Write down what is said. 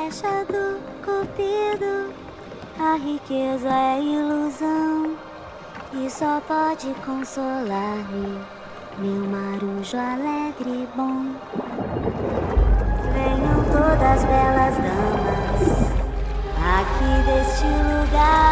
flecha do cupido. A riqueza é ilusão e só pode consolar-me meu marujo alegre e bom. Venham todas belas damas aqui deste lugar.